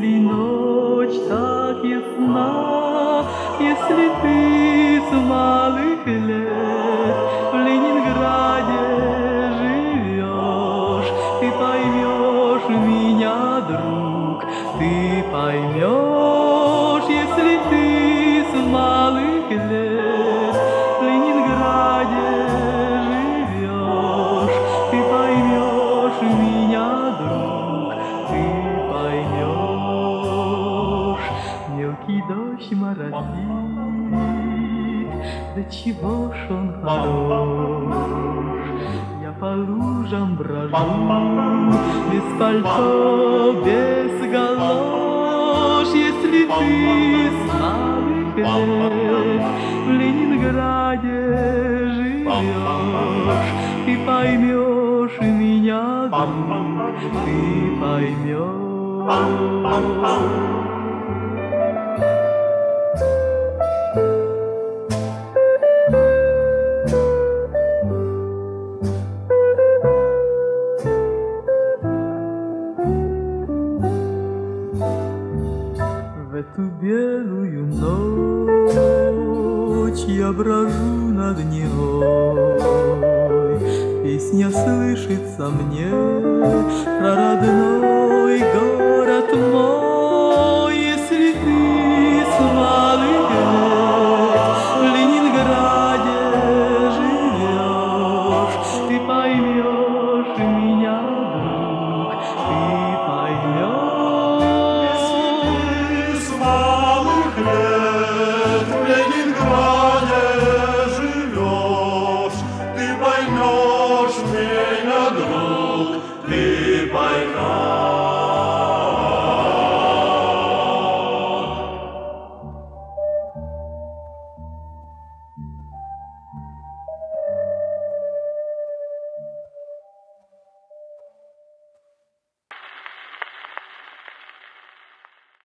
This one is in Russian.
Если ночь так ясна, если ты с малых лет в Ленинграде живешь, ты поймешь меня, друг, ты поймешь, если ты с малых лет в Ленинграде живешь, ты поймешь меня, друг, ты поймешь. Мелкий дождь моросит, да чего ж он хорош. Я по лужам брожу, без пальто, без галош. Если ты с малых лет в Ленинграде живешь, ты поймешь меня, друг, ты поймешь. В эту белую ночь я брожу над Невой. Песня слышится мне про родной город